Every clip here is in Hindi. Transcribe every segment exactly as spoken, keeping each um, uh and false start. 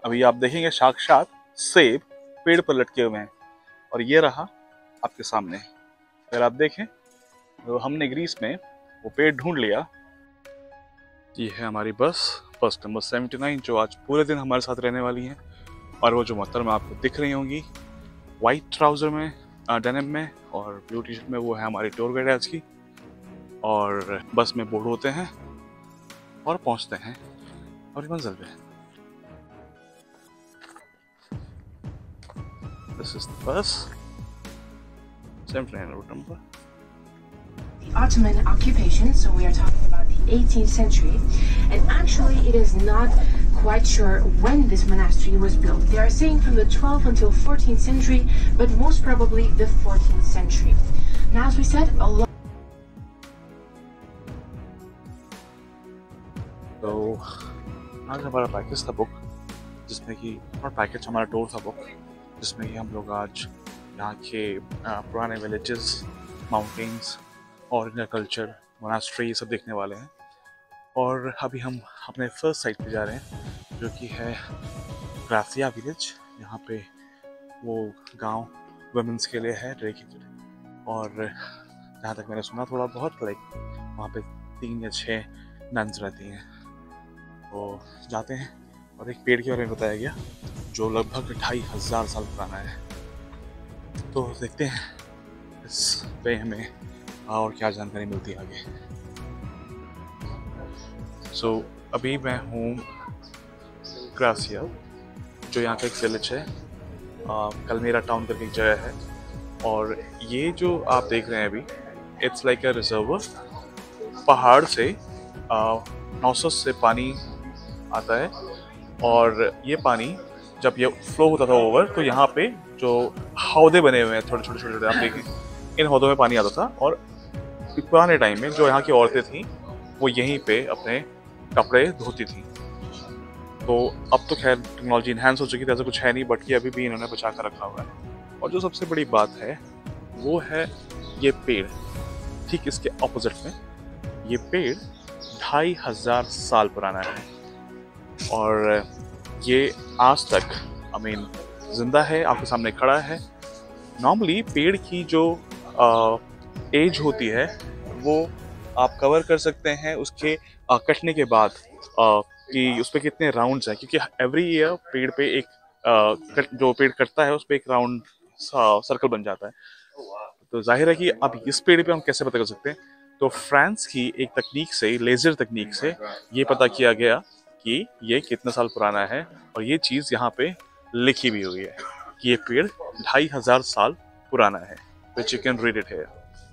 अभी आप देखेंगे साक्षात सेब पेड़ पर लटके हुए हैं और ये रहा आपके सामने। अगर आप देखें तो हमने ग्रीस में वो पेड़ ढूंढ लिया। ये है हमारी बस, बस नंबर सेवेंटी नाइन, जो आज पूरे दिन हमारे साथ रहने वाली है। और वो जो मोहतरमा आपको दिख रही होंगी वाइट ट्राउजर में, डेनिम में और ब्लू टी शर्ट में, वो है हमारी टूर गाइड आज की। और बस में बोर्ड होते हैं और पहुंचते हैं अपनी मंजिल पे। This is the bus, seventy-nine route number. The Ottoman occupation, so we are talking about the eighteenth century, and actually it is not quite sure when this monastery was built. They are saying from the twelfth until fourteenth century, but most probably the fourteenth century. Now, as we said, a lot. तो आज हमारा पैकेज था बुक, जिसमें कि और पैकेज हमारा टूर था बुक, जिसमें कि हम लोग आज यहाँ के पुराने विलेजेस, माउंटेन्स और इनका कल्चर, मोनास्ट्री, सब देखने वाले हैं। और अभी हम अपने फर्स्ट साइट पे जा रहे हैं, जो कि है ग्रासिया विलेज। यहाँ पे वो गांव वुमेन्स के लिए है डेडिकेटेड। और जहाँ तक मैंने सुना थोड़ा बहुत, लाइक वहाँ पे तीन या छः नन्स रहती हैं। तो जाते हैं और एक पेड़ के बारे में बताया गया जो लगभग ढाई हजार साल पुराना है। तो देखते हैं इस पे हमें और क्या जानकारी मिलती है आगे। सो so, अभी मैं हूँ ग्रासिया, जो यहाँ का एक विलेज है। कलमेरा टाउन करके एक जगह है। और ये जो आप देख रहे हैं अभी, इट्स लाइक अ रिजर्वर। पहाड़ से नौसस से पानी आता है और ये पानी जब ये फ्लो होता था ओवर, तो यहाँ पे जो हौदे बने हुए हैं छोटे छोटे छोटे छोटे, आप देखें इन हौदों में पानी आता था। और पुराने टाइम में जो यहाँ की औरतें थीं वो यहीं पे अपने कपड़े धोती थीं। तो अब तो खैर टेक्नोलॉजी इन्हांस हो चुकी थी, ऐसा कुछ है नहीं, बट ये अभी भी इन्होंने बचा कर रखा हुआ है। और जो सबसे बड़ी बात है वो है ये पेड़। ठीक इसके ऑपोजिट में ये पेड़ ढाई हजार साल पुराना है और ये आज तक आई मीन जिंदा है, आपके सामने खड़ा है। नॉर्मली पेड़ की जो एज होती है वो आप कवर कर सकते हैं उसके आ, कटने के बाद, आ, कि उस पर कितने राउंड्स हैं, क्योंकि एवरी ईयर पेड़ पे एक आ, कट, जो पेड़ कटता है उस पर एक राउंड सर्कल बन जाता है। तो जाहिर है कि अब इस पेड़ पे हम कैसे पता कर सकते हैं। तो फ्रांस की एक तकनीक से, लेजर तकनीक से ये पता किया गया कि ये कितने साल पुराना है। और ये चीज़ यहाँ पे लिखी भी हुई है कि ये पेड़ ढाई हजार साल पुराना है। which you can read it here.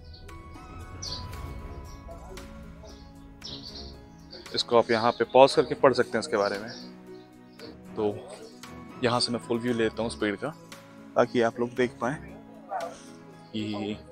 इसको आप यहाँ पे पॉज करके पढ़ सकते हैं इसके बारे में। तो यहाँ से मैं फुल व्यू लेता हूँ स्पीड का, ताकि आप लोग देख पाएं कि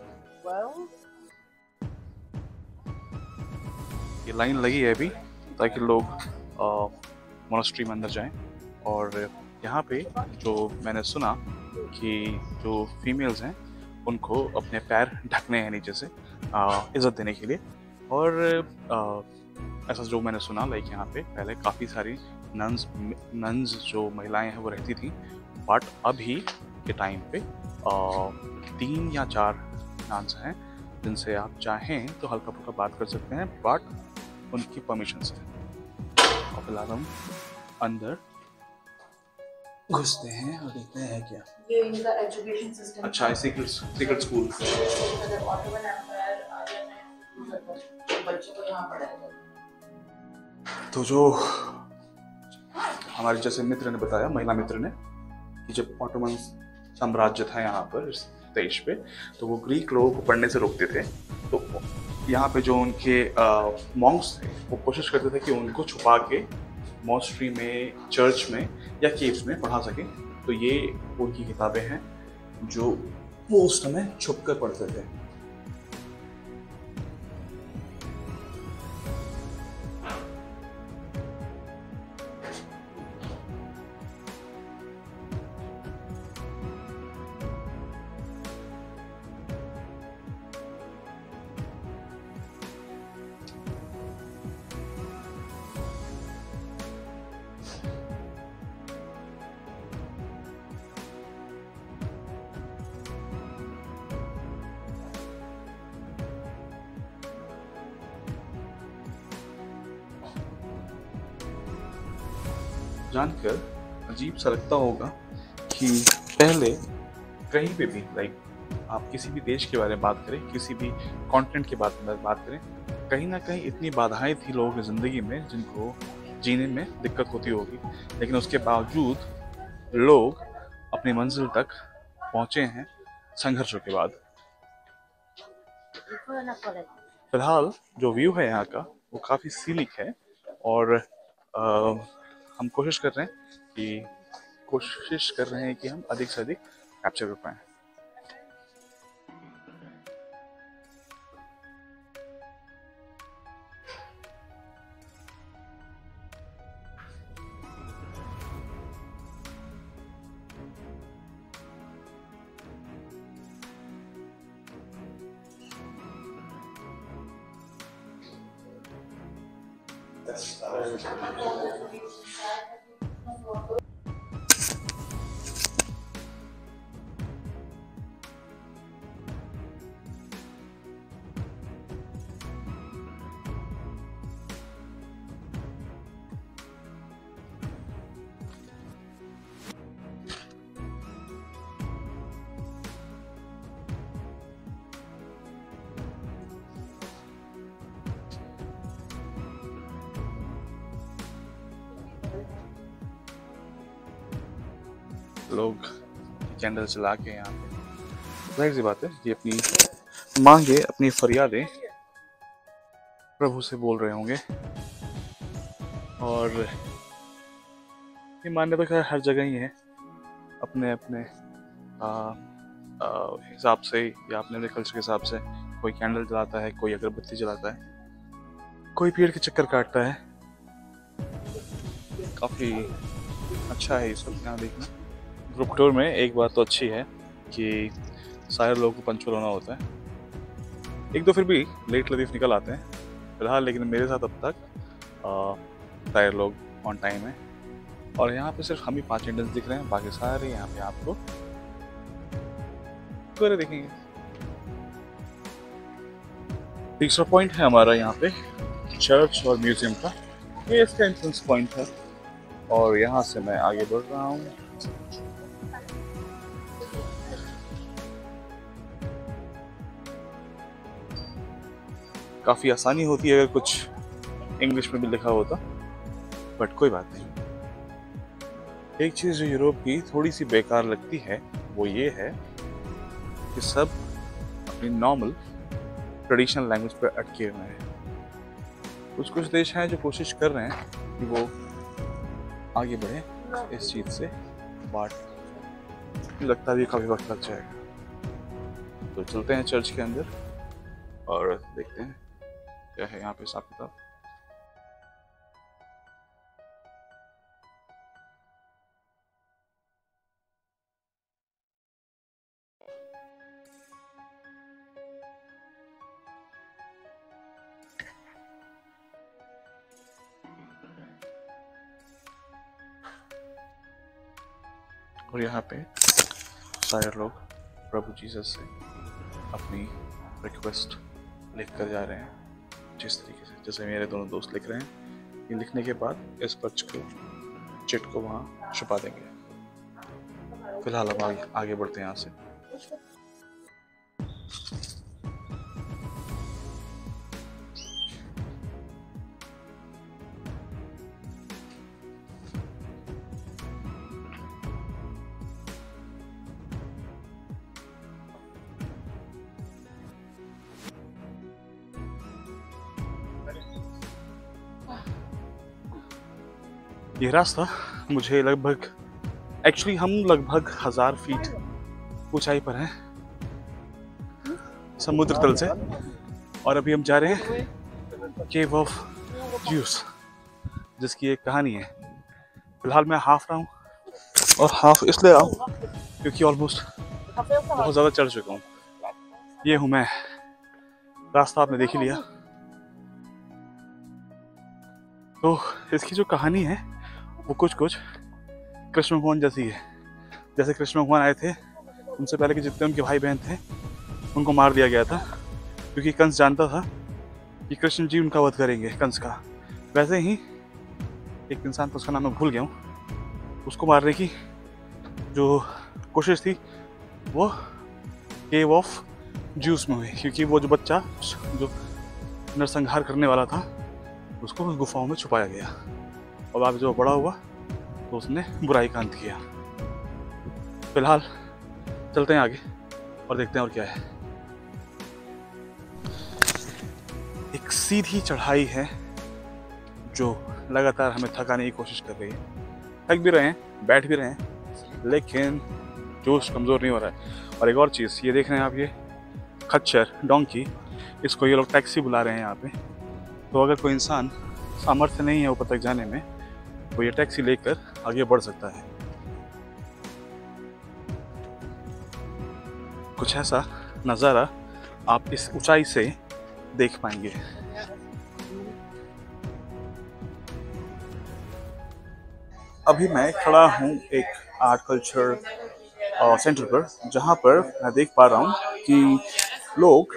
ये लाइन लगी है अभी, ताकि लोग मोनास्ट्री में अंदर जाएं। और यहाँ पे जो मैंने सुना कि जो फीमेल्स हैं उनको अपने पैर ढकने हैं नीचे से इज़्ज़त देने के लिए। और आ, ऐसा जो मैंने सुना, लाइक यहाँ पे पहले काफ़ी सारी नन्स नन्स जो महिलाएं हैं वो रहती थी, बट अभी के टाइम पे आ, तीन या चार नन्स हैं जिनसे आप चाहें तो हल्का फुल्का बात कर सकते हैं, बट उनकी परमिशन से। और फिलहाल हम अंदर घुसते हैं और देखते हैं क्या ये इनका एजुकेशन सिस्टम। अच्छा, secret secret school. Ottoman Empire आया है, बच्चों को यहाँ पढ़ाया। तो जो हमारे जैसे मित्र ने बताया, महिला मित्र ने, कि जब ऑटोमन साम्राज्य था यहाँ पर इस देश पे, तो वो ग्रीक लोगों को पढ़ने से रोकते थे। तो यहाँ पे जो उनके मॉन्क्स थे वो कोशिश करते थे कि उनको छुपा के मॉन्स्ट्री में, चर्च में या केव्स में पढ़ा सकें। तो ये उनकी किताबें हैं जो वो उस समय छुप कर पढ़ते थे। जानकर अजीब सा लगता होगा कि पहले कहीं पे भी लाइक आप किसी भी देश के बारे में बात करें, किसी भी कॉन्टिनेंट के बारे में बात करें, कहीं ना कहीं इतनी बाधाएं थी लोगों की ज़िंदगी में जिनको जीने में दिक्कत होती होगी, लेकिन उसके बावजूद लोग अपनी मंजिल तक पहुंचे हैं संघर्षों के बाद। फिलहाल जो व्यू है यहाँ का वो काफ़ी सीनिक है और आ, हम कोशिश कर रहे हैं कि कोशिश कर रहे हैं कि हम अधिक से अधिक कैप्चर कर पाएँ। लोग कैंडल जला के यहाँ पे जाहिर सी बात है ये अपनी मांगे, अपनी फरियादें प्रभु से बोल रहे होंगे। और ये मान्य तो खैर हर जगह ही है, अपने अपने हिसाब से या अपने अपने कल्चर के हिसाब से कोई कैंडल जलाता है, कोई अगरबत्ती जलाता है, कोई पेड़ के चक्कर काटता है। काफ़ी अच्छा है ये सब यहाँ देखना। ग्रुप टूर में एक बात तो अच्छी है कि सारे लोगों को पंचुअल होना होता है। एक दो फिर भी लेट लतीफ़ निकल आते हैं फिलहाल, लेकिन मेरे साथ अब तक सारे लोग ऑन टाइम है। और यहाँ पे सिर्फ हम ही पांच इंडियंस दिख रहे हैं, बाकी सारे यहाँ पे आपको पूरे देखेंगे। तीसरा पॉइंट है हमारा यहाँ पे चर्च और म्यूजियम का, ये इसका एंट्रेंस पॉइंट है और यहाँ से मैं आगे बढ़ रहा हूँ। काफ़ी आसानी होती है अगर कुछ इंग्लिश में भी लिखा होता, बट कोई बात नहीं। एक चीज़ जो यूरोप की थोड़ी सी बेकार लगती है वो ये है कि सब अपनी नॉर्मल ट्रेडिशनल लैंग्वेज पर अटके हुए हैं। कुछ कुछ देश हैं जो कोशिश कर रहे हैं कि वो आगे बढ़े इस चीज़ से, बट लगता भी काफ़ी वक्त लग जाएगा। तो चलते हैं चर्च के अंदर और देखते हैं क्या है यहाँ पे हिसाब किताब। और यहाँ पे सारे लोग प्रभु जीसस से अपनी रिक्वेस्ट लिख कर जा रहे हैं, जिस तरीके से जैसे मेरे दोनों दोस्त लिख रहे हैं। ये लिखने के बाद इस पर्च को चिट को वहाँ छुपा देंगे। फिलहाल हम आगे, आगे बढ़ते हैं यहाँ से। ये रास्ता मुझे लगभग एक्चुअली हम लगभग हजार फीट ऊंचाई पर हैं समुद्र तल से, और अभी हम जा रहे हैं केव ऑफ ज्यूस, जिसकी एक कहानी है। फिलहाल मैं हाफ रहा हूँ, और हाफ इसलिए रहा हूँ क्योंकि ऑलमोस्ट बहुत ज़्यादा चढ़ चुका हूँ। ये हूँ मैं, रास्ता आपने देख ही लिया। तो इसकी जो कहानी है वो कुछ कुछ कृष्ण भगवान जैसी है। जैसे कृष्ण भगवान आए थे, उनसे पहले के जितने उनके भाई बहन थे उनको मार दिया गया था, क्योंकि कंस जानता था कि कृष्ण जी उनका वध करेंगे, कंस का। वैसे ही एक इंसान, तो उसका नाम मैं भूल गया हूँ, उसको मारने की जो कोशिश थी वो केव ऑफ ज्यूस में हुई, क्योंकि वो जो बच्चा जो नरसंहार करने वाला था उसको उस गुफाओं में छुपाया गया, और आगे जो बड़ा हुआ तो उसने बुराई का अंत किया। फिलहाल चलते हैं आगे और देखते हैं और क्या है। एक सीधी चढ़ाई है जो लगातार हमें थकाने की कोशिश कर रही है। थक भी रहे हैं, बैठ भी रहे हैं, लेकिन जोश कमज़ोर नहीं हो रहा है। और एक और चीज़, ये देख रहे हैं आप, ये खच्चर डोंकी, इसको ये लोग टैक्सी बुला रहे हैं यहाँ पे। तो अगर कोई इंसान सामर्थ्य नहीं है ऊपर तक जाने में, तो ये टैक्सी लेकर आगे बढ़ सकता है। कुछ ऐसा नज़ारा आप इस ऊंचाई से देख पाएंगे। अभी मैं खड़ा हूँ एक आर्ट कल्चर सेंटर पर, जहाँ पर मैं देख पा रहा हूँ कि लोग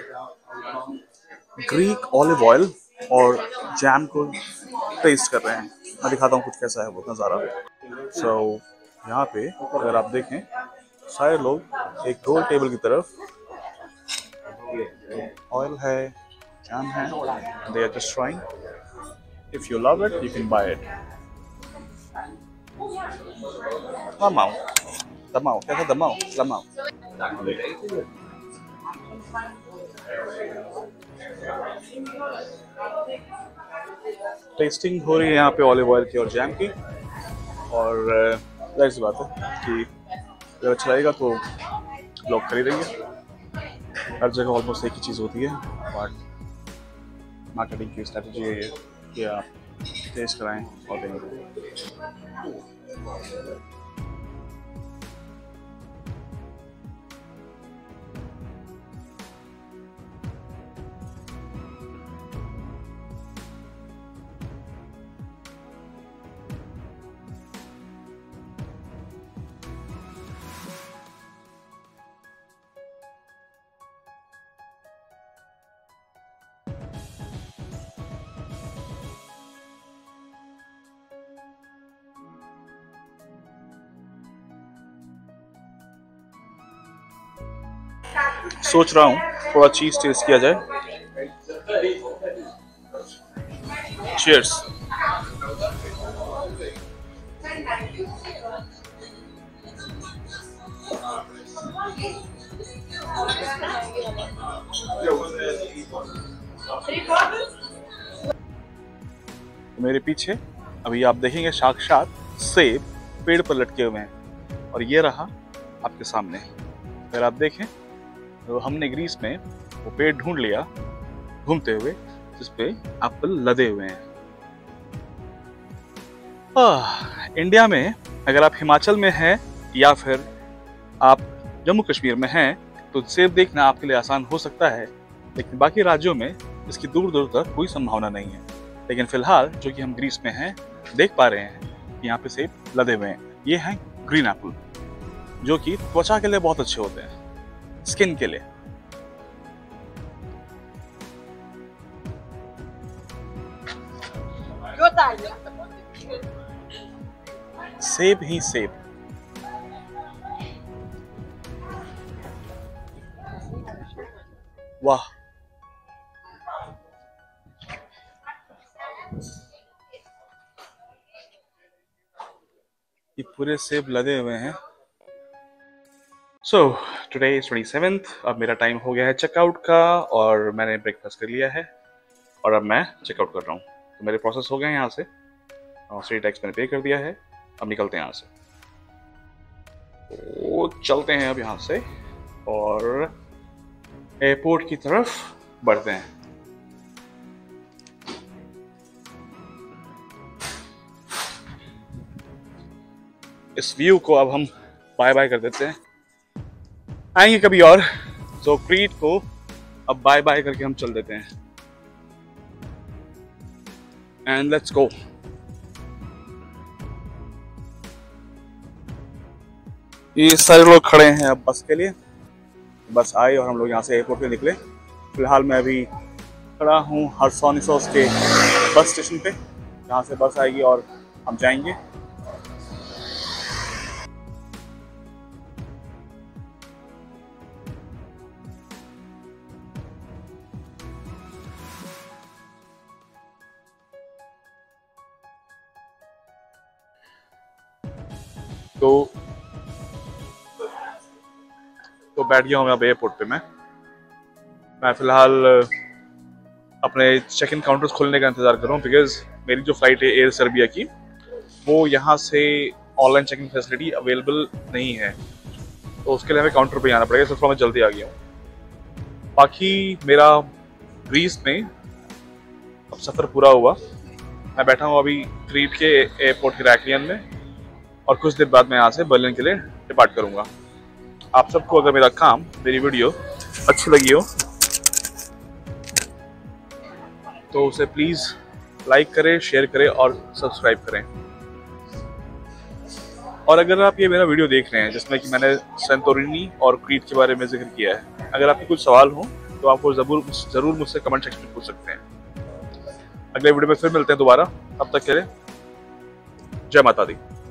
ग्रीक ऑलिव ऑयल और जैम को टेस्ट कर रहे हैं। मैं दिखाता हूँ कुछ कैसा है वो नज़ारा। सो so, यहाँ पे अगर आप देखें, सारे लोग एक गोल टेबल की तरफ, ऑयल है, जैम है, they are just trying. If you love it, you can buy it. Lamau, lamau, क्या था lamau, lamau. टेस्टिंग हो रही है यहाँ पे ऑलिव ऑयल की और जैम की, और जाहिर सी बात है कि अगर अच्छा लगेगा तो लोग खरीदेंगे। हर जगह ऑलमोस्ट एक ही चीज़ होती है, बट मार्केटिंग की स्ट्रेटजी ये है कि आप टेस्ट कराएं और देंगे। सोच रहा हूँ थोड़ा चीज टेस्ट किया जाए। चीयर्स। मेरे पीछे अभी आप देखेंगे साक्षात सेब पेड़ पर लटके हुए हैं, और ये रहा आपके सामने। अगर आप देखें तो हमने ग्रीस में वो पेड़ ढूंढ लिया घूमते हुए, जिस पे एप्पल लदे हुए हैं। आ, इंडिया में अगर आप हिमाचल में हैं या फिर आप जम्मू कश्मीर में हैं तो सेब देखना आपके लिए आसान हो सकता है, लेकिन बाकी राज्यों में इसकी दूर दूर तक कोई संभावना नहीं है। लेकिन फिलहाल जो कि हम ग्रीस में हैं, देख पा रहे हैं कि यहाँ पे सेब लदे हुए हैं। ये हैं ग्रीन एप्पल, जो कि त्वचा के लिए बहुत अच्छे होते हैं, स्किन के लिए। सेब ही सेब। वाह, ये पूरे सेब लदे हुए हैं। So today is twenty seventh. अब मेरा टाइम हो गया है चेकआउट का, और मैंने ब्रेकफास्ट कर लिया है और अब मैं चेकआउट कर रहा हूँ। तो मेरे प्रोसेस हो गए हैं यहाँ से, और स्ट्रीट टैक्स मैंने पे कर दिया है। अब निकलते हैं यहाँ से। तो चलते हैं अब यहाँ से और एयरपोर्ट की तरफ बढ़ते हैं। इस व्यू को अब हम बाय बाय कर देते हैं, आएंगे कभी और। तो क्रीट को अब बाय बाय करके हम चल देते हैं। And let's go. ये सारे लोग खड़े हैं अब बस के लिए। बस आई और हम लोग यहाँ से एयरपोर्ट पे निकले। फिलहाल मैं अभी खड़ा हूँ हर्सोनिसोस के बस स्टेशन पे, जहाँ से बस आएगी और हम जाएंगे। तो तो बैठ गया हूँ यहाँ पे एयरपोर्ट पे। मैं मैं फ़िलहाल अपने चेक इन काउंटर्स खोलने का इंतज़ार कर रहा हूँ, बिकॉज मेरी जो फ़्लाइट है एयर सर्बिया की, वो यहाँ से ऑनलाइन चेकिंग फैसिलिटी अवेलेबल नहीं है, तो उसके लिए हमें काउंटर पे आना पड़ेगा। इसलिए मैं जल्दी आ गया हूँ। बाकी मेरा ग्रीस में अब सफ़र पूरा हुआ। मैं बैठा हूँ अभी क्रीट के एयरपोर्ट हेराक्लियन में, और कुछ देर बाद मैं यहाँ से बर्लिन के लिए डिपार्ट करूँगा। आप सबको अगर मेरा काम, मेरी वीडियो अच्छी लगी हो तो उसे प्लीज़ लाइक करें, शेयर करें और सब्सक्राइब करें। और अगर आप ये मेरा वीडियो देख रहे हैं जिसमें कि मैंने सेंटोरिनी और क्रीट के बारे में जिक्र किया है, अगर आपके कुछ सवाल हो तो आप वो ज़रूर ज़रूर मुझसे कमेंट सेक्शन में पूछ सकते हैं। अगले वीडियो में फिर मिलते हैं दोबारा। तब तक के लिए जय माता दी।